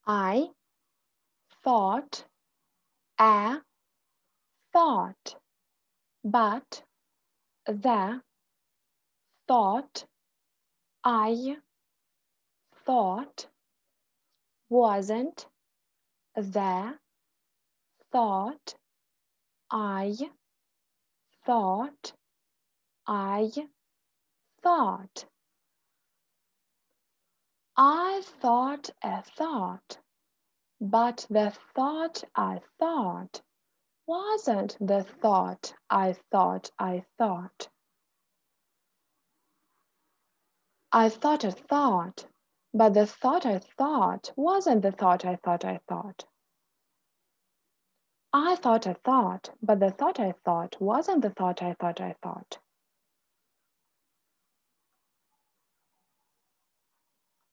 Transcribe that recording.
I thought a thought, but the thought I thought wasn't the thought I thought I thought. I thought a thought, but the thought I thought wasn't the thought I thought I thought. I thought a thought, but the thought I thought wasn't the thought I thought I thought. I thought a thought, but the thought I thought wasn't the thought I thought I thought.